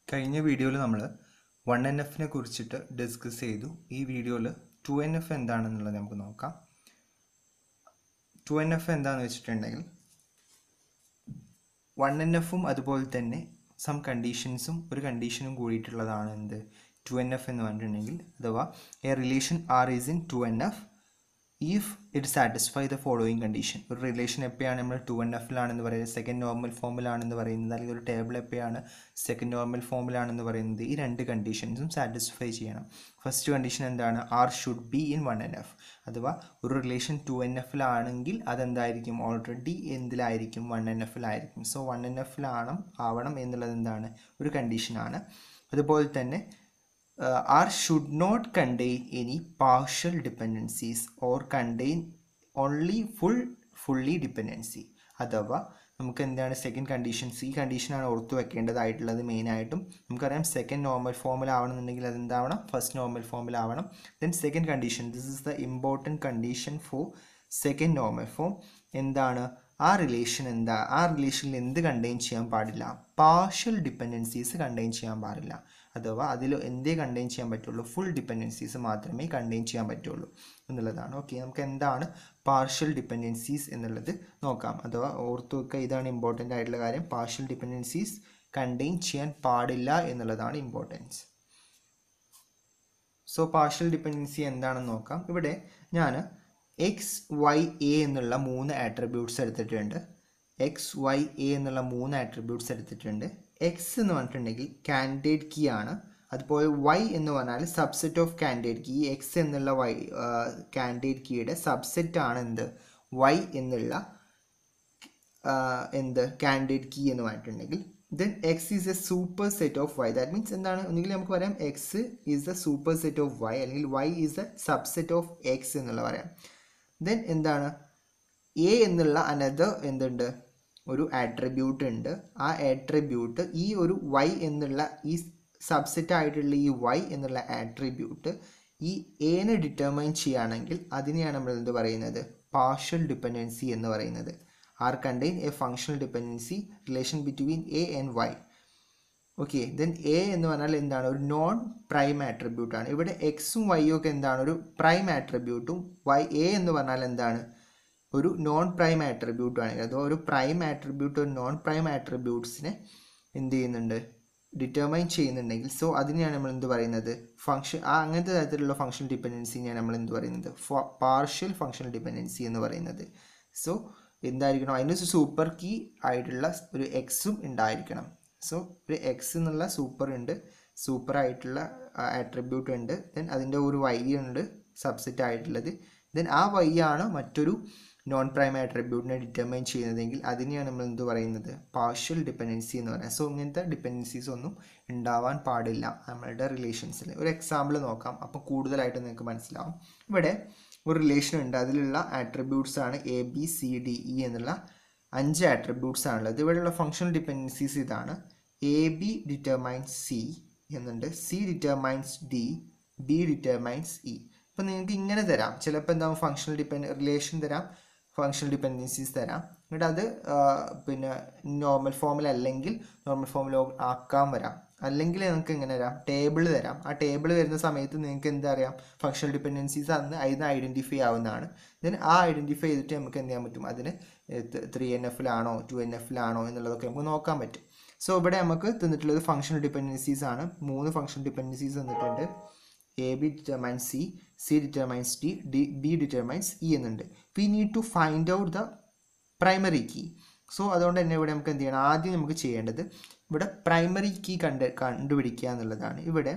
കഴിഞ്ഞ വീഡിയോയിൽ നമ്മൾ 1NFനെ കുറിച്ചിട്ട് ഡിസ്കസ് ചെയ്തു. ഈ വീഡിയോയിൽ 2NF എന്താണെന്നുള്ളത് നമുക്ക് നോക്കാം. 2NF എന്താണെന്ന് വെച്ചിട്ടുണ്ടെങ്കിൽ 1NFും അതുപോലെ തന്നെ സം കണ്ടീഷൻസും ഒരു കണ്ടീഷനും കൂടിയിട്ടുള്ളതാണ് എന്ത് 2NF എന്ന് പറഞ്ഞിട്ടുണ്ടെങ്കിൽ, അഥവാ a relation R is in 2NF if it satisfy the following condition. ഒരു റിലേഷൻ എപ്പോഴാണ് നമ്മൾ 2NFലാണെന്ന് പറയുന്നത്, സെക്കൻഡ് നോർമൽ ഫോമിലാണെന്ന് പറയുന്നത്, അല്ലെങ്കിൽ ഒരു ടേബിൾ എപ്പോഴാണ് സെക്കൻഡ് നോർമൽ ഫോമിലാണെന്ന് പറയുന്നത്, ഈ രണ്ട് കണ്ടീഷൻസും സാറ്റിസ്ഫൈ ചെയ്യണം. ഫസ്റ്റ് കണ്ടീഷൻ എന്താണ്? R should be in 1NF. അഥവാ ഒരു റിലേഷൻ 2NFലാണെങ്കിൽ അതെന്തായിരിക്കും? ഓൾറെഡി എന്തിലായിരിക്കും? 1NFലായിരിക്കും. സോ 1NFലാവണം എന്നുള്ളത് എന്താണ്? ഒരു കണ്ടീഷനാണ്. അതുപോലെ തന്നെ R should not contain any partial dependencies or contain only fully dependency. അഥവാ നമുക്ക് എന്താണ് സെക്കൻഡ് കണ്ടീഷൻസ്? ഈ കണ്ടീഷനാണ് ഓർത്തു വെക്കേണ്ടതായിട്ടുള്ളത് മെയിനായിട്ടും. നമുക്കറിയാം സെക്കൻഡ് നോർമൽ ഫോമിലാവണമെന്നുണ്ടെങ്കിൽ അതെന്താവണം? ഫസ്റ്റ് നോർമൽ ഫോമിലാവണം. Then second condition, this is the important condition for second normal form. എന്താണ് ആ റിലേഷൻ? ആ റിലേഷനിൽ എന്ത് കണ്ടെയ്ൻ ചെയ്യാൻ പാടില്ല? പാർഷ്യൽ ഡിപ്പെൻഡൻസീസ് കണ്ടെയ്ൻ ചെയ്യാൻ പാടില്ല. അഥവാ അതിൽ എന്തേ കണ്ടെയ്ൻ ചെയ്യാൻ പറ്റുള്ളൂ? ഫുൾ ഡിപ്പെൻഡൻസീസ് മാത്രമേ കണ്ടെയ്ൻ ചെയ്യാൻ പറ്റുള്ളൂ എന്നുള്ളതാണ്. ഓക്കെ, നമുക്ക് എന്താണ് പാർഷ്യൽ ഡിപ്പെൻഡൻസീസ് എന്നുള്ളത് നോക്കാം. അഥവാ ഓർത്തു വെക്കുക, ഇതാണ് ഇമ്പോർട്ടൻ്റ് ആയിട്ടുള്ള കാര്യം. പാർഷ്യൽ ഡിപ്പെൻഡൻസീസ് കണ്ടെയ്ൻ ചെയ്യാൻ പാടില്ല എന്നുള്ളതാണ് ഇമ്പോർട്ടൻസ്. സോ പാർഷ്യൽ ഡിപ്പെൻഡൻസി എന്താണെന്ന് നോക്കാം. ഇവിടെ ഞാൻ എക്സ് വൈ എ എന്നുള്ള 3 ആട്രിബ്യൂട്ട്സ് എടുത്തിട്ടുണ്ട്. എക്സ് വൈ എ എന്നുള്ള 3 ആട്രിബ്യൂട്ട്സ് എടുത്തിട്ടുണ്ട്. എക്സ് എന്ന് പറഞ്ഞിട്ടുണ്ടെങ്കിൽ കാൻഡിഡേറ്റ് കീ ആണ്. അതുപോലെ വൈ എന്ന് പറഞ്ഞാൽ subset of candidate key. X എന്നുള്ള കാൻഡിഡേറ്റ് കീയുടെ സബ്സെറ്റ് ആണ് എന്ത്? വൈ എന്നുള്ള കാൻഡിഡേറ്റ് കീ എന്ന് പറഞ്ഞിട്ടുണ്ടെങ്കിൽ. Then X is a superset of Y. That means എന്താണ്? ഒന്നുകിൽ നമുക്ക് പറയാം X is a superset of Y, അല്ലെങ്കിൽ Y is a subset of X എന്നുള്ള പറയാം. ദെൻ എന്താണ്? എ എന്നുള്ള അനദർ എന്തുണ്ട്? ഒരു ആട്രിബ്യൂട്ട് ഉണ്ട്. ആ ആട്രിബ്യൂട്ട് ഈ ഒരു വൈ എന്നുള്ള ഈ സബ്സെറ്റ് ആയിട്ടുള്ള ഈ വൈ എന്നുള്ള ആട്രിബ്യൂട്ട് ഈ എനെ ഡിറ്റർമൈൻ ചെയ്യുകയാണെങ്കിൽ അതിനെയാണ് നമ്മൾ എന്ത് പറയുന്നത്? പാർഷ്യൽ ഡിപ്പെൻഡൻസി എന്ന് പറയുന്നത്. R contain a functional dependency relation between A and Y. Okay, then A എന്ന് പറഞ്ഞാൽ എന്താണ്? ഒരു നോൺ പ്രൈം ആട്രിബ്യൂട്ടാണ്. ഇവിടെ എക്സും വൈയും ഒക്കെ എന്താണ്? ഒരു പ്രൈം ആട്രിബ്യൂട്ടും വൈ എ എന്ന് പറഞ്ഞാൽ എന്താണ്? ഒരു നോൺ പ്രൈം ആട്രിബ്യൂട്ടാണ്. അഥവാ ഒരു പ്രൈം ആട്രിബ്യൂട്ട് ഒരു നോൺ പ്രൈം ആട്രിബ്യൂട്ട്സിനെ എന്ത് ചെയ്യുന്നുണ്ട്? ഡിറ്റർമൈൻ ചെയ്യുന്നുണ്ടെങ്കിൽ സോ അതിനെയാണ് നമ്മൾ എന്ത് പറയുന്നത്? ഫങ്ഷൻ. അങ്ങനത്തെ തരത്തിലുള്ള ഫങ്ഷണൽ ഡിപ്പെൻഡൻസിനെയാണ് നമ്മൾ എന്ത് പറയുന്നത്? പാർഷ്യൽ ഫങ്ഷണൽ ഡിപ്പെൻഡൻസി എന്ന് പറയുന്നത്. സോ എന്തായിരിക്കണം? അതിനൊരു സൂപ്പർ കീ ആയിട്ടുള്ള ഒരു എക്സും ഉണ്ടായിരിക്കണം. സോ ഒരു എക്സ് എന്നുള്ള സൂപ്പർ ഉണ്ട്, സൂപ്പർ ആയിട്ടുള്ള ആട്രിബ്യൂട്ട് ഉണ്ട്. ദെൻ അതിൻ്റെ ഒരു വൈ ഉണ്ട് സബ്സെറ്റ് ആയിട്ടുള്ളത്. ദെൻ ആ വൈ ആണ് മറ്റൊരു നോൺ പ്രൈം ആട്രിബ്യൂട്ടിനെ ഡിറ്റർമൈൻ ചെയ്യുന്നതെങ്കിൽ അതിനെയാണ് നമ്മൾ എന്ത് പറയുന്നത്? പാർഷ്യൽ ഡിപ്പെൻഡൻസി എന്ന് പറയുന്നത്. സോ ഇങ്ങനത്തെ ഡിപ്പെൻഡൻസീസ് ഒന്നും ഉണ്ടാവാൻ പാടില്ല നമ്മളുടെ റിലേഷൻസിൽ. ഒരു എക്സാമ്പിൾ നോക്കാം, അപ്പോൾ കൂടുതലായിട്ട് നിങ്ങൾക്ക് മനസ്സിലാവും. ഇവിടെ ഒരു റിലേഷൻ ഉണ്ട്, അതിലുള്ള ആട്രിബ്യൂട്ട്സ് ആണ് A B C D E എന്നുള്ള 5 ആട്രിബ്യൂട്ട്സ് ആണുള്ളത്. ഇവിടെയുള്ള ഫങ്ഷണൽ ഡിപ്പെൻഡൻസീസ് ഇതാണ്. എ ബി ഡിറ്റർമൈൻസ് സി എന്നുണ്ട്, C determines D, B determines E. അപ്പോൾ നിങ്ങൾക്ക് ഇങ്ങനെ തരാം. ചിലപ്പോൾ എന്താവും? ഫങ്ഷണൽ റിലേഷൻ തരാം, ഫങ്ഷണൽ ഡിപ്പെൻഡൻസീസ് തരാം. എന്നിട്ട് അത് പിന്നെ നോർമൽ ഫോമിലല്ലെങ്കിൽ നോർമൽ ഫോമിൽ ആക്കാൻ വരാം. അല്ലെങ്കിൽ നിങ്ങൾക്ക് എങ്ങനെ തരാം? ടേബിൾ തരാം. ആ ടേബിൾ വരുന്ന സമയത്ത് നിങ്ങൾക്ക് എന്താ അറിയാം? ഫങ്ഷണൽ ഡിപ്പെൻഡൻസീസ് അതിന് ഐഡൻറ്റിഫൈ ആവുന്നതാണ്. ദെൻ ആ ഐഡൻറ്റിഫൈ ചെയ്തിട്ട് നമുക്ക് എന്ത് ചെയ്യാൻ പറ്റും? അതിന് 3NFലാണോ 2NFലാണോ എന്നുള്ളതൊക്കെ നമുക്ക് നോക്കാൻ പറ്റും. സോ ഇവിടെ നമുക്ക് തന്നിട്ടുള്ളത് ഫങ്ഷണൽ ഡിപ്പെൻഡൻസീസ് ആണ്. 3 ഫങ്ഷണൽ ഡിപ്പെൻഡൻസീസ് തന്നിട്ടുണ്ട്. A B determines C, C determines D, B determines E എന്നുണ്ട്. We need to find out the primary key. So അതുകൊണ്ട് തന്നെ ഇവിടെ നമുക്ക് എന്ത് ചെയ്യണം? ആദ്യം നമുക്ക് ചെയ്യേണ്ടത് ഇവിടെ പ്രൈമറി കീ കണ്ടുപിടിക്കുക എന്നുള്ളതാണ്. ഇവിടെ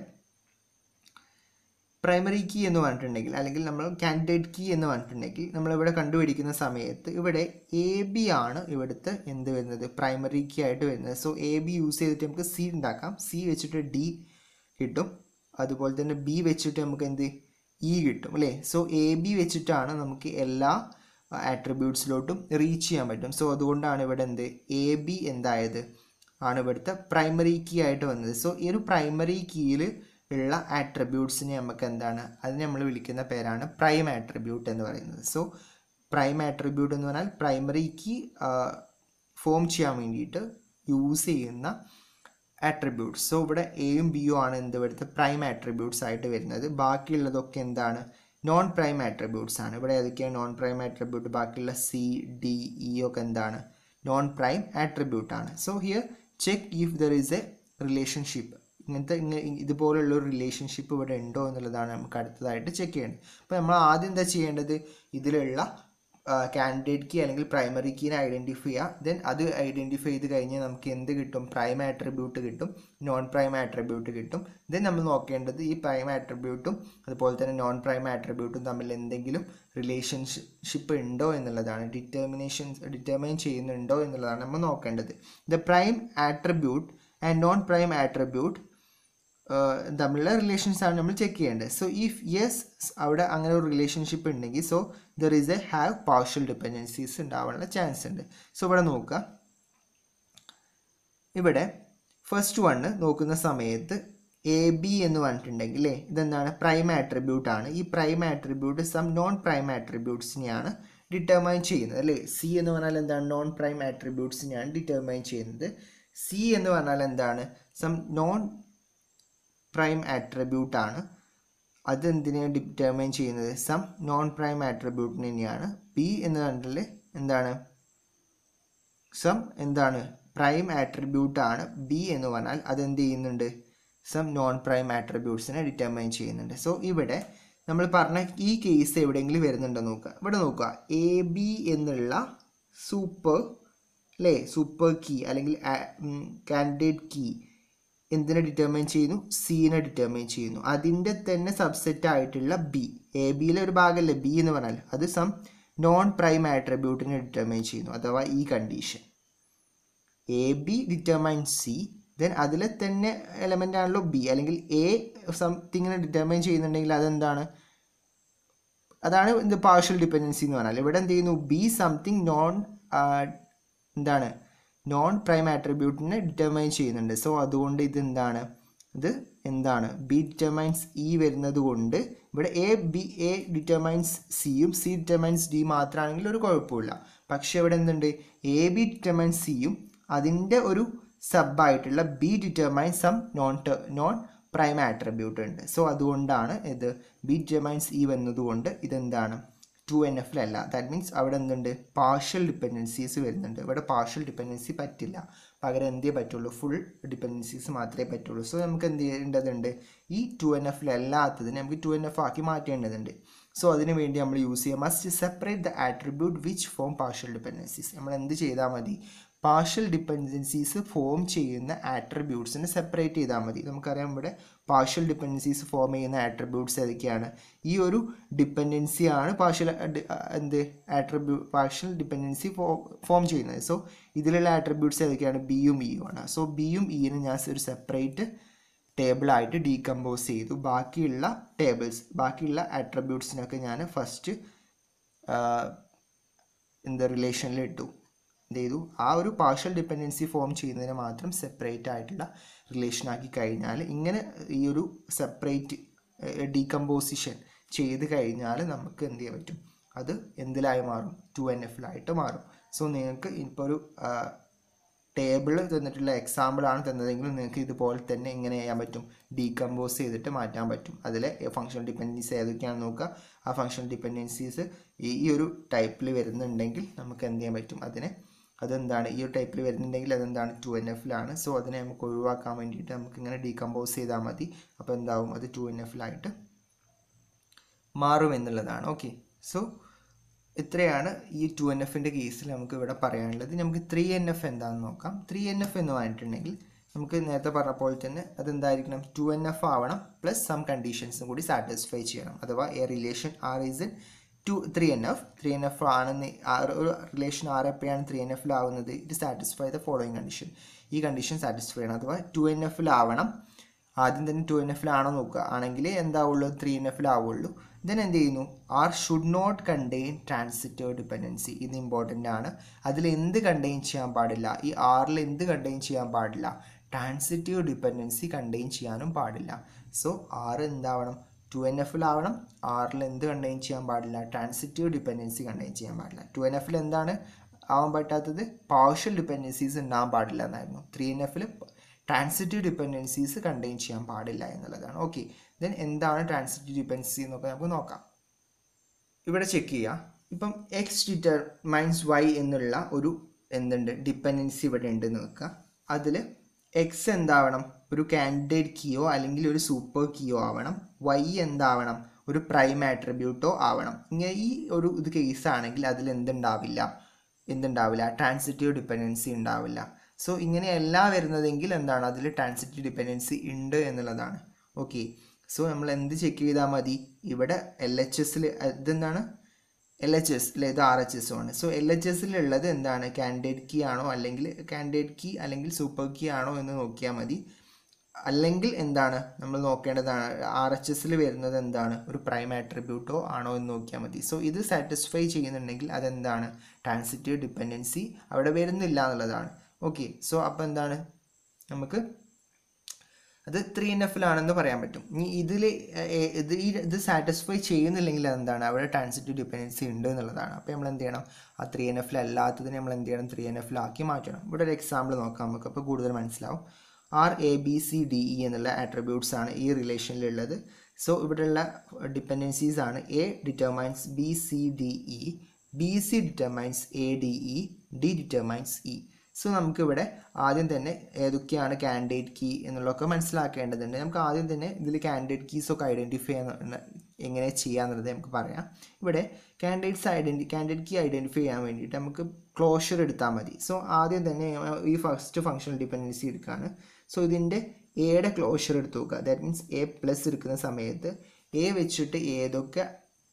പ്രൈമറി കീ എന്ന് പറഞ്ഞിട്ടുണ്ടെങ്കിൽ, അല്ലെങ്കിൽ നമ്മൾ കാൻഡിഡേറ്റ് കീ എന്ന് പറഞ്ഞിട്ടുണ്ടെങ്കിൽ, നമ്മളിവിടെ കണ്ടുപിടിക്കുന്ന സമയത്ത് ഇവിടെ എ ബി ആണ് ഇവിടുത്തെ എന്ത് വരുന്നത്? പ്രൈമറി കീ ആയിട്ട് വരുന്നത്. സോ എ ബി യൂസ് ചെയ്തിട്ട് നമുക്ക് സി ഉണ്ടാക്കാം. സി വെച്ചിട്ട് ഡി കിട്ടും. അതുപോലെ തന്നെ ബി വെച്ചിട്ട് നമുക്ക് എന്ത്? ഇ കിട്ടും, അല്ലേ? സോ എ ബി വെച്ചിട്ടാണ് നമുക്ക് എല്ലാ ആട്രിബ്യൂട്ട്സിലോട്ടും റീച്ച് ചെയ്യാൻ പറ്റും. സോ അതുകൊണ്ടാണ് ഇവിടെ എന്ത്? എ ബി എന്തായത്? ആണ് ഇവിടുത്തെ പ്രൈമറി കീ ആയിട്ട് വന്നത്. സോ ഈ ഒരു പ്രൈമറി കീയിൽ ഉള്ള ആട്രിബ്യൂട്ട്സിനെ നമുക്ക് എന്താണ്? അതിനെ നമ്മൾ വിളിക്കുന്ന പേരാണ് പ്രൈം ആട്രിബ്യൂട്ട് എന്ന് പറയുന്നത്. സോ പ്രൈം ആട്രിബ്യൂട്ട് എന്ന് പറഞ്ഞാൽ പ്രൈമറി കീ ഫോം ചെയ്യാൻ വേണ്ടിയിട്ട് യൂസ് ചെയ്യുന്ന ആട്രിബ്യൂട്ട്സ്. സോ ഇവിടെ എയും ബിയും ആണ് എന്ത് ഇവിടുത്തെ പ്രൈം ആട്രിബ്യൂട്ട്സ് ആയിട്ട് വരുന്നത്. ബാക്കിയുള്ളതൊക്കെ എന്താണ്? നോൺ പ്രൈം ആട്രിബ്യൂട്ട്സ് ആണ്. ഇവിടെ ഏതൊക്കെയാണ് നോൺ പ്രൈം ആട്രിബ്യൂട്ട്? ബാക്കിയുള്ള സി ഡി ഇ ഒക്കെ എന്താണ്? നോൺ പ്രൈം ആട്രിബ്യൂട്ട് ആണ്. So here check if there is a relationship. ഇതുപോലുള്ള ഒരു റിലേഷൻഷിപ്പ് ഇവിടെ ഉണ്ടോ എന്നുള്ളതാണ് നമുക്ക് അടുത്തതായിട്ട് ചെക്ക് ചെയ്യേണ്ടത്. അപ്പോൾ നമ്മൾ ആദ്യം എന്താ ചെയ്യേണ്ടത്? ഇതിലുള്ള കാൻഡിഡേറ്റ് കീ അല്ലെങ്കിൽ പ്രൈമറി കീനെ ഐഡൻറ്റിഫൈ ചെയ്യുക. ദെൻ അത് ഐഡൻറ്റിഫൈ ചെയ്ത് കഴിഞ്ഞാൽ നമുക്ക് എന്ത് കിട്ടും? പ്രൈം ആട്രിബ്യൂട്ട് കിട്ടും, നോൺ പ്രൈം ആട്രിബ്യൂട്ട് കിട്ടും. ദെൻ നമ്മൾ നോക്കേണ്ടത് ഈ പ്രൈം ആട്രിബ്യൂട്ടും അതുപോലെ തന്നെ നോൺ പ്രൈം ആട്രിബ്യൂട്ടും തമ്മിൽ എന്തെങ്കിലും റിലേഷൻഷിപ്പ് ഉണ്ടോ എന്നുള്ളതാണ്, ഡിറ്റർമൈൻ ചെയ്യുന്നുണ്ടോ എന്നുള്ളതാണ് നമ്മൾ നോക്കേണ്ടത്. The prime attribute and non prime attribute തമ്മിലുള്ള റിലേഷൻസ് ആണ് നമ്മൾ ചെക്ക് ചെയ്യേണ്ടത്. സോ ഇഫ് യെസ് അവിടെ അങ്ങനെ ഒരു റിലേഷൻഷിപ്പ് ഉണ്ടെങ്കിൽ so there is a have partial dependencies ഉണ്ടാവാനുള്ള ചാൻസ് ഉണ്ട്. സോ ഇവിടെ നോക്കുക, ഇവിടെ ഫസ്റ്റ് വണ്ണ് നോക്കുന്ന സമയത്ത് എ ബി എന്ന് പറഞ്ഞിട്ടുണ്ടെങ്കിൽ ഇതെന്താണ്? പ്രൈം ആട്രിബ്യൂട്ട് ആണ്. ഈ prime attribute some non prime ആട്രിബ്യൂട്ട്സിനെയാണ് ഡിറ്റർമൈൻ ചെയ്യുന്നത് അല്ലേ. സി എന്ന് പറഞ്ഞാൽ എന്താണ്? നോൺ പ്രൈം ആട്രിബ്യൂട്ട്സിനെയാണ് ഡിറ്റർമൈൻ ചെയ്യുന്നത്. സി എന്ന് പറഞ്ഞാൽ എന്താണ്? സം നോൺ പ്രൈം ആട്രിബ്യൂട്ട് ആണ്. അതെന്തിനെയാണ് ഡിറ്റർമൈൻ ചെയ്യുന്നത്? സം നോൺ പ്രൈം ആട്രിബ്യൂട്ടിന് തന്നെയാണ്. പി എന്ന് പറഞ്ഞാൽ എന്താണ്? സം എന്താണ്? പ്രൈം ആട്രിബ്യൂട്ട് ആണ്. ബി എന്ന് പറഞ്ഞാൽ അതെന്ത് ചെയ്യുന്നുണ്ട്? സം നോൺ പ്രൈം ആട്രിബ്യൂട്ട്സിനെ ഡിറ്റർമൈൻ ചെയ്യുന്നുണ്ട്. സോ ഇവിടെ നമ്മൾ പറഞ്ഞ ഈ കേസ് എവിടെയെങ്കിലും വരുന്നുണ്ടോ നോക്കുക. ഇവിടെ നോക്കുക, എ ബി എന്നുള്ള സൂപ്പർ അല്ലേ, സൂപ്പർ കീ അല്ലെങ്കിൽ കാൻഡിഡേറ്റ് കീ എന്തിനെ ഡിറ്റർമൈൻ ചെയ്യുന്നു? സീനെ ഡിറ്റർമൈൻ ചെയ്യുന്നു. അതിൻ്റെ തന്നെ സബ്സെറ്റ് ആയിട്ടുള്ള ബി, എ ബിയിലെ ഒരു ഭാഗമല്ലേ ബി എന്ന് പറഞ്ഞാൽ, അത് സം നോൺ പ്രൈം ആട്രിബ്യൂട്ടിനെ ഡിറ്റർമൈൻ ചെയ്യുന്നു. അഥവാ ഈ condition A B determine C, then അതിലെ തന്നെ എലമെൻ്റ് ആണല്ലോ ബി, അല്ലെങ്കിൽ എ സംതിങ്ങിനെ ഡിറ്റർമൈൻ ചെയ്യുന്നുണ്ടെങ്കിൽ അതെന്താണ്? അതാണ് ഇത് പാർഷ്യൽ ഡിപ്പെൻഡൻസി എന്ന് പറഞ്ഞാൽ. ഇവിടെ എന്ത് ചെയ്യുന്നു? ബി സംതിങ് നോൺ എന്താണ്? നോൺ പ്രൈം ആട്രിബ്യൂട്ടിനെ ഡിറ്റർമൈൻ ചെയ്യുന്നുണ്ട്. സോ അതുകൊണ്ട് ഇത് എന്താണ്? ബി ഡിറ്റർമൈൻസ് ഇ വരുന്നത് കൊണ്ട് ഇവിടെ എ ഡിറ്റർമൈൻസ് സിയും സി ഡിറ്റർമൈൻസ് ഡി മാത്രമാണെങ്കിൽ ഒരു കുഴപ്പമില്ല. പക്ഷെ ഇവിടെ എന്തുണ്ട്? എ ബി ഡിറ്റർമൈൻസ് സിയും അതിൻ്റെ ഒരു സബായിട്ടുള്ള B determines some non prime attribute ഉണ്ട്. സോ അതുകൊണ്ടാണ് ഇത് ബി ഡിറ്റർമൈൻസ് ഇ വന്നതുകൊണ്ട് ഇതെന്താണ്? 2NF അല്ല. ദാറ്റ് മീൻസ് അവിടെ എന്തുണ്ട്? പാർഷ്യൽ ഡിപ്പെൻഡൻസീസ് വരുന്നുണ്ട്. ഇവിടെ പാർഷ്യൽ ഡിപ്പെൻഡൻസി പറ്റില്ല, പകരം എന്തേ പറ്റുള്ളൂ? ഫുൾ ഡിപ്പെൻഡൻസീസ് മാത്രമേ പറ്റുള്ളൂ. സോ നമുക്ക് എന്ത് ചെയ്യേണ്ടതുണ്ട്? ഈ 2NF അല്ലാത്തതിനെ നമുക്ക് 2NF ആക്കി മാറ്റേണ്ടതുണ്ട്. സോ അതിന് വേണ്ടി നമ്മൾ യൂസ് ചെയ്യുക must separate the attribute which form partial dependencies. നമ്മൾ എന്ത് ചെയ്താൽ മതി? പാർഷ്യൽ ഡിപ്പെൻഡൻസീസ് ഫോം ചെയ്യുന്ന ആട്രിബ്യൂട്ട്സിനെ സെപ്പറേറ്റ് ചെയ്താൽ മതി. നമുക്കറിയാം ഇവിടെ പാർഷ്യൽ ഡിപ്പെൻഡൻസീസ് ഫോം ചെയ്യുന്ന ആട്രിബ്യൂട്ട്സ് ഏതൊക്കെയാണ്? ഈ ഒരു ഡിപ്പെൻഡൻസിയാണ് പാർഷ്യൽ ഡിപ്പെൻഡൻസി ഫോം ചെയ്യുന്നത്. സോ ഇതിലുള്ള ആട്രിബ്യൂട്ട്സ് ഏതൊക്കെയാണ്? ബിയും ഇയും ആണ്. സോ ബിയും ഇയും ഞാൻ ഒരു സെപ്പറേറ്റ് ടേബിളായിട്ട് ഡീകമ്പോസ് ചെയ്തു. ബാക്കിയുള്ള ആട്രിബ്യൂട്ട്സിനൊക്കെ ഞാൻ ഫസ്റ്റ് റിലേഷനിൽ ഇട്ടു. എന്ത് ചെയ്തു? ആ ഒരു പാർഷ്യൽ ഡിപ്പെൻഡൻസി ഫോം ചെയ്യുന്നതിന് മാത്രം സെപ്പറേറ്റ് ആയിട്ടുള്ള റിലേഷൻ ആക്കി കഴിഞ്ഞാൽ, ഇങ്ങനെ ഈ ഒരു സെപ്പറേറ്റ് ഡീകമ്പോസിഷൻ ചെയ്ത് കഴിഞ്ഞാൽ നമുക്ക് എന്ത് ചെയ്യാൻ പറ്റും? അത് എന്തിലായി മാറും? 2NF മാറും. സോ നിങ്ങൾക്ക് ഇപ്പോൾ ഒരു ടേബിൾ തന്നിട്ടുള്ള എക്സാമ്പിളാണ് തന്നതെങ്കിൽ നിങ്ങൾക്ക് ഇതുപോലെ തന്നെ എങ്ങനെ ചെയ്യാൻ പറ്റും? ഡീകമ്പോസ് ചെയ്തിട്ട് മാറ്റാൻ പറ്റും. അതിലെ ഫങ്ഷണൽ ഡിപ്പെൻഡൻസീസ് ഏതൊക്കെയാണെന്ന് നോക്കുക. ആ ഫങ്ഷണൽ ഡിപ്പെൻഡൻസീസ് ഈ ഒരു ടൈപ്പിൽ വരുന്നുണ്ടെങ്കിൽ നമുക്ക് എന്ത് ചെയ്യാൻ പറ്റും? അതെന്താണ്? ഈ ഒരു ടൈപ്പിൽ വരുന്നുണ്ടെങ്കിൽ അതെന്താണ്? 2NF. സോ അതിനെ നമുക്ക് ഒഴിവാക്കാൻ വേണ്ടിയിട്ട് നമുക്ക് ഇങ്ങനെ ഡീകമ്പോസ് ചെയ്താൽ മതി. അപ്പോൾ എന്താവും? അത് 2NF മാറും എന്നുള്ളതാണ്. ഓക്കെ, സോ ഇത്രയാണ് ഈ 2NFൻ്റെ കേസിൽ നമുക്ക് ഇവിടെ പറയാനുള്ളത്. നമുക്ക് 3NF എന്താണെന്ന് നോക്കാം. 3NF എന്ന് പറഞ്ഞിട്ടുണ്ടെങ്കിൽ നമുക്ക് നേരത്തെ പറഞ്ഞ പോലെ തന്നെ അതെന്തായിരിക്കണം? 2NF ആവണം, പ്ലസ് സം കണ്ടീഷൻസും കൂടി സാറ്റിസ്ഫൈ ചെയ്യണം. അഥവാ a relation R is in 3NF ആണെന്ന് ഒരു റിലേഷൻ ആർ എപ്പോഴാണ് 3NF ആവുന്നത്? It satisfy the following condition. ഈ കണ്ടീഷൻ സാറ്റിസ്ഫൈ ചെയ്യണം. അഥവാ 2NF ആവണം. ആദ്യം തന്നെ 2NF ആണോ നോക്കുക. ആണെങ്കിൽ എന്താവുള്ളൂ? 3NF ആവുള്ളൂ. ദെൻ എന്ത് ചെയ്യുന്നു? R should not contain transitive dependency. ഇത് ഇമ്പോർട്ടൻ്റ് ആണ്. അതിൽ എന്ത് കണ്ടെയ്ൻ ചെയ്യാൻ പാടില്ല? ഈ ആറിൽ എന്ത് കണ്ടെയ്ൻ ചെയ്യാൻ പാടില്ല? ട്രാൻസിറ്റീവ് ഡിപ്പെൻഡൻസി കണ്ടെയ്ൻ ചെയ്യാനും പാടില്ല. സോ ആറ് എന്താവണം? 2NF ആവണം. ആറിൽ എന്ത് കണ്ടെയ്ൻ ചെയ്യാൻ പാടില്ല? ട്രാൻസിറ്റീവ് ഡിപ്പെൻഡൻസി കണ്ടെയ്ൻ ചെയ്യാൻ പാടില്ല. 2NF എന്താണ് ആവാൻ പറ്റാത്തത്? പാർഷ്യൽ ഡിപ്പെൻഡൻസീസ് ഉണ്ടാകാൻ പാടില്ല എന്നായിരുന്നു. 3NF ട്രാൻസിറ്റീവ് ഡിപ്പെൻഡൻസീസ് കണ്ടെയ്ൻ ചെയ്യാൻ പാടില്ല എന്നുള്ളതാണ്. ഓക്കെ, ദെൻ എന്താണ് ട്രാൻസിറ്റീവ് ഡിപ്പെൻഡൻസി എന്നൊക്കെ നമുക്ക് നോക്കാം. ഇവിടെ ചെക്ക് ചെയ്യുക. ഇപ്പം എക്സ് ഡിറ്റർമൈൻസ് വൈ എന്നുള്ള ഒരു എന്തുണ്ട് ഡിപ്പെൻഡൻസി ഇവിടെ ഉണ്ടെന്ന് വെക്കുക. അതിൽ എക്സ് എന്താവണം, ഒരു കാൻഡിഡേറ്റ് കീയോ അല്ലെങ്കിൽ ഒരു സൂപ്പർ കീയോ ആവണം. വൈ എന്താവണം, ഒരു പ്രൈം ആട്രിബ്യൂട്ടോ ആവണം. ഇങ്ങനെ ഈ ഒരു ഇത് കേസ് ആണെങ്കിൽ അതിൽ എന്തുണ്ടാവില്ല, ട്രാൻസിറ്റീവ് ഡിപ്പെൻഡൻസി ഉണ്ടാവില്ല. സോ ഇങ്ങനെയല്ല വരുന്നതെങ്കിൽ എന്താണ്, അതിൽ ട്രാൻസിറ്റീവ് ഡിപ്പെൻഡൻസി ഉണ്ട് എന്നുള്ളതാണ്. ഓക്കെ, സോ നമ്മൾ എന്ത് ചെക്ക് ചെയ്താൽ മതി, ഇവിടെ എൽ എച്ച് എസിൽ ഇതെന്താണ് എൽ എച്ച് എസ് അല്ലെ, ഇത് ആർ എച്ച് എസും ആണ്. സോ എൽ എച്ച് എസിലുള്ളത് എന്താണ്, കാൻഡിഡേറ്റ് കീ ആണോ അല്ലെങ്കിൽ സൂപ്പർ കീ ആണോ എന്ന് നോക്കിയാൽ മതി. അല്ലെങ്കിൽ എന്താണ് നമ്മൾ നോക്കേണ്ടതാണ്, ആർ എച്ച് എസിൽ വരുന്നത് എന്താണ്, ഒരു പ്രൈം ആട്രിബ്യൂട്ടോ ആണോ എന്ന് നോക്കിയാൽ മതി. സോ ഇത് സാറ്റിസ്ഫൈ ചെയ്യുന്നുണ്ടെങ്കിൽ അതെന്താണ്, ട്രാൻസിറ്റീവ് ഡിപ്പെൻഡൻസി അവിടെ വരുന്നില്ല എന്നുള്ളതാണ്. ഓക്കെ, സോ അപ്പോൾ എന്താണ്, നമുക്ക് അത് 3NFലാണെന്ന് പറയാൻ പറ്റും. ഇനി ഇത് സാറ്റിസ്ഫൈ ചെയ്യുന്നില്ലെങ്കിൽ എന്താണ്, അവിടെ ട്രാൻസിറ്റീവ് ഡിപ്പെൻഡൻസി ഉണ്ട് എന്നുള്ളതാണ്. അപ്പോൾ നമ്മൾ എന്ത് ചെയ്യണം, ആ 3NF അല്ലാത്തതിനെ നമ്മൾ എന്ത് ചെയ്യണം, 3NF മാറ്റണം. ഇവിടെ ഒരു എക്സാമ്പിൾ നോക്കാം നമുക്ക്, അപ്പോൾ കൂടുതൽ മനസ്സിലാവും. RABCDE എന്നുള്ള ആട്രിബ്യൂട്ട്സ് ആണ് ഈ റിലേഷനിലുള്ളത്. സോ ഇവിടെയുള്ള ഡിപ്പെൻഡൻസീസ് ആണ് A determines BCDE, BC determines ADE, D determines E. So നമുക്കിവിടെ ആദ്യം തന്നെ ഏതൊക്കെയാണ് കാൻഡിഡേറ്റ് കീ എന്നുള്ളതൊക്കെ മനസ്സിലാക്കേണ്ടതുണ്ട്. നമുക്ക് ആദ്യം തന്നെ ഇതിൽ കാൻഡിഡേറ്റ് കീസൊക്കെ ഐഡൻറ്റിഫൈ എങ്ങനെ ചെയ്യാന്നുള്ളത് നമുക്ക് പറയാം. ഇവിടെ കാൻഡിഡേറ്റ് കീ ഐഡൻറ്റിഫൈ ചെയ്യാൻ വേണ്ടിയിട്ട് നമുക്ക് ക്ലോഷർ എടുത്താൽ മതി. സോ ആദ്യം തന്നെ ഈ ഫസ്റ്റ് ഫങ്ഷണൽ ഡിപ്പെൻഡൻസി എടുക്കുകയാണ്. സോ ഇതിൻ്റെ എയുടെ ക്ലോഷർ എടുത്ത് നോക്കുക. ദാറ്റ് മീൻസ് A+ എടുക്കുന്ന സമയത്ത് A വെച്ചിട്ട് ഏതൊക്കെ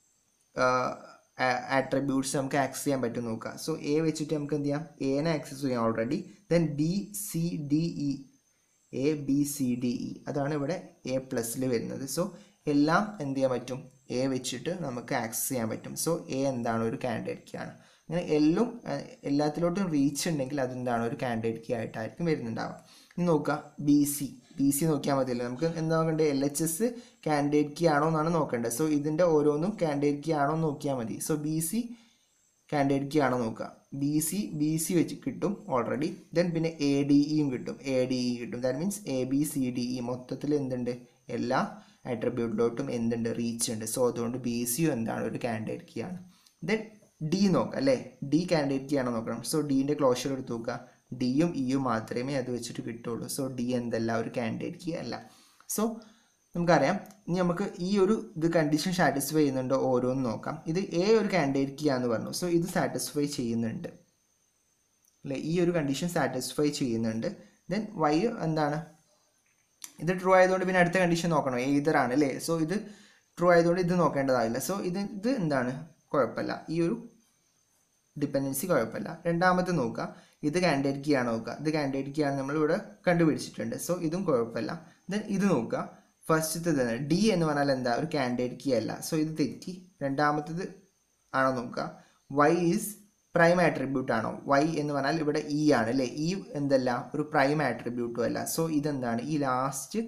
ആട്രിബ്യൂട്ട്സ് നമുക്ക് ആക്സസ് ചെയ്യാൻ പറ്റും നോക്കുക. സോ A വെച്ചിട്ട് നമുക്ക് എന്ത് ചെയ്യാം, എനെ ആക്സസ് ചെയ്യാം ഓൾറെഡി. ദെൻ BCDE, ABCDE അതാണ് ഇവിടെ A+ൽ വരുന്നത്. സോ എല്ലാം എന്ത് ചെയ്യാൻ പറ്റും, A വെച്ചിട്ട് നമുക്ക് ആക്സസ് ചെയ്യാൻ പറ്റും. സോ A എന്താണ്, ഒരു കാൻഡിഡേറ്റ് കീ ആണ്. അങ്ങനെ എല്ലാത്തിലോട്ടും റീച്ച് ഉണ്ടെങ്കിൽ അതെന്താണ്, ഒരു കാൻഡിഡേറ്റ് കീ ആയിട്ടായിരിക്കും വരുന്നുണ്ടാവുക. ഇനി നോക്കുക BC നോക്കിയാൽ മതിയല്ലോ. നമുക്ക് എന്താ നോക്കേണ്ടത്, LHS കാൻഡിഡേറ്റ് കീ ആണോ എന്നാണ് നോക്കേണ്ടത്. സോ ഇതിൻ്റെ ഓരോന്നും കാൻഡിഡേറ്റ് കീ ആണോ എന്ന് നോക്കിയാൽ മതി. സോ BC കാൻഡിഡേറ്റ് കീ ആണോ നോക്കുക. BC വെച്ച് കിട്ടും ഓൾറെഡി. ദെൻ പിന്നെ ADEയും കിട്ടും. ദാറ്റ് മീൻസ് ABCDE മൊത്തത്തിൽ എന്തുണ്ട്, എല്ലാ ആട്രിബ്യൂട്ടിലോട്ടും എന്തുണ്ട്, റീച്ച് ഉണ്ട്. സോ അതുകൊണ്ട് BCയും എന്താണ്, ഒരു കാൻഡിഡേറ്റ് കീ ആണ്. ദെൻ D നോക്കാം അല്ലേ, D കാൻഡിഡേറ്റ് കീ ആണോ നോക്കണം. സോ Dൻ്റെ ക്ലോഷർ എടുത്ത് നോക്കുക. Dയും Eയും മാത്രമേ അത് വെച്ചിട്ട് കിട്ടുള്ളൂ. സോ D എന്തല്ല, ഒരു കാൻഡിഡേറ്റ് കീ അല്ല. സോ നമുക്കറിയാം. ഇനി നമുക്ക് ഈ ഒരു കണ്ടീഷൻ സാറ്റിസ്ഫൈ ചെയ്യുന്നുണ്ടോ ഓരോന്ന് നോക്കാം. ഇത് A ഒരു കാൻഡിഡേറ്റ് കീ ആണെന്ന് പറഞ്ഞു. സോ ഇത് സാറ്റിസ്ഫൈ ചെയ്യുന്നുണ്ട് അല്ലേ, ഈ ഒരു കണ്ടീഷൻ സാറ്റിസ്ഫൈ ചെയ്യുന്നുണ്ട്. ദെൻ Y എന്താണ്, ഇത് ട്രൂ ആയതുകൊണ്ട് പിന്നെ അടുത്ത കണ്ടീഷൻ നോക്കണം, എയ്തർ ആണ് അല്ലേ. സോ ഇത് ട്രൂ ആയതുകൊണ്ട് ഇത് നോക്കേണ്ടതായില്ല. സോ ഇത് എന്താണ്, കുഴപ്പമില്ല, ഈ ഒരു ഡിപ്പെൻഡൻസി കുഴപ്പമില്ല. രണ്ടാമത്തെ നോക്കുക, ഇത് കാൻഡിഡേറ്റ് കീ ആണ് നോക്കുക. ഇത് കാൻഡിഡേറ്റ് കീ ആണ് നമ്മളിവിടെ കണ്ടുപിടിച്ചിട്ടുണ്ട്. സോ ഇതും കുഴപ്പമില്ല. ദെൻ ഇത് നോക്കുക, ഫസ്റ്റത്തെ D എന്ന് പറഞ്ഞാൽ എന്താ, ഒരു കാൻഡിഡേറ്റ് കീ അല്ല. സോ ഇത് തെറ്റി. രണ്ടാമത്തത് ആണോ നോക്കുക, Y ഈസ് പ്രൈം ആട്രിബ്യൂട്ട് ആണോ. Y എന്ന് പറഞ്ഞാൽ ഇവിടെ E ആണ് അല്ലേ, E എന്തല്ല, ഒരു പ്രൈം ആട്രിബ്യൂട്ടും അല്ല. സോ ഇതെന്താണ്, ഈ ലാസ്റ്റ്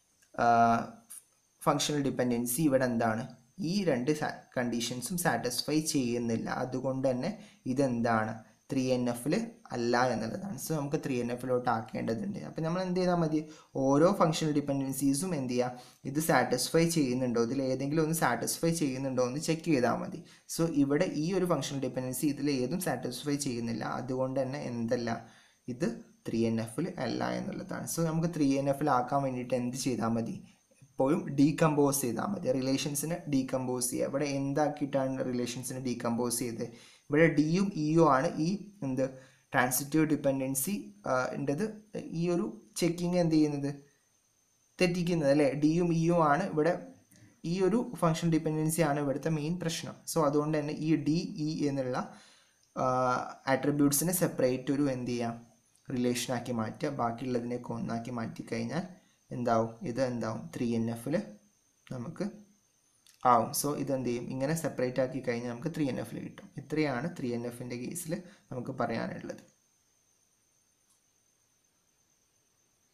ഫങ്ഷണൽ ഡിപ്പെൻഡൻസി ഇവിടെ എന്താണ്, ഈ രണ്ട് കണ്ടീഷൻസും സാറ്റിസ്ഫൈ ചെയ്യുന്നില്ല. അതുകൊണ്ട് തന്നെ ഇതെന്താണ്, 3NFൽ അല്ല എന്നുള്ളതാണ്. സോ നമുക്ക് 3NFലോട്ട് ആക്കേണ്ടതുണ്ട്. അപ്പോൾ നമ്മൾ എന്ത് ചെയ്താൽ മതി, ഓരോ ഫങ്ഷണൽ ഡിപ്പെൻഡൻസീസും എന്ത് ചെയ്യുക, ഇത് സാറ്റിസ്ഫൈ ചെയ്യുന്നുണ്ടോ, ഇതിൽ ഏതെങ്കിലും ഒന്ന് സാറ്റിസ്ഫൈ ചെയ്യുന്നുണ്ടോ എന്ന് ചെക്ക് ചെയ്താൽ മതി. സോ ഇവിടെ ഈ ഒരു ഫങ്ഷണൽ ഡിപ്പെൻഡൻസി ഇതിൽ ഏതും സാറ്റിസ്ഫൈ ചെയ്യുന്നില്ല. അതുകൊണ്ട് തന്നെ എന്തല്ല, ഇത് 3NFൽ അല്ല എന്നുള്ളതാണ്. സോ നമുക്ക് 3NFൽ ആക്കാൻ വേണ്ടിയിട്ട് എന്ത് ചെയ്താൽ മതി, എപ്പോഴും ഡീകമ്പോസ് ചെയ്താൽ മതി. റിലേഷൻസിനെ ഡീകമ്പോസ് ചെയ്യുക. ഇവിടെ എന്താക്കിയിട്ടാണ് റിലേഷൻസിനെ ഡീകമ്പോസ് ചെയ്ത്, ഇവിടെ Dയും Eയും ആണ് ഈ ട്രാൻസിറ്റീവ് ഡിപ്പെൻഡൻസി ൻ്റെത് ഈ ഒരു ചെക്കിങ് എന്ത് ചെയ്യുന്നത്, തെറ്റിക്കുന്നത് അല്ലേ. Dയും Eയും ആണ് ഇവിടെ, ഈ ഒരു ഫങ്ഷൻ ഡിപ്പെൻഡൻസി ആണ് ഇവിടുത്തെ മെയിൻ പ്രശ്നം. സോ അതുകൊണ്ട് തന്നെ ഈ DE എന്നുള്ള ആട്രിബ്യൂട്ട്സിനെ സെപ്പറേറ്റ് ഒരു എന്ത് ചെയ്യാം, റിലേഷനാക്കി മാറ്റുക. ബാക്കിയുള്ളതിനെയൊക്കെ ഒന്നാക്കി മാറ്റിക്കഴിഞ്ഞാൽ എന്താവും, ഇത് എന്താവും, 3NFൽ നമുക്ക് ആവും. സോ ഇതെന്ത് ചെയ്യും, ഇങ്ങനെ സെപ്പറേറ്റ് ആക്കി കഴിഞ്ഞാൽ നമുക്ക് 3NFൽ കിട്ടും. ഇത്രയാണ് 3NFൻ്റെ കേസിൽ നമുക്ക് പറയാനുള്ളത്.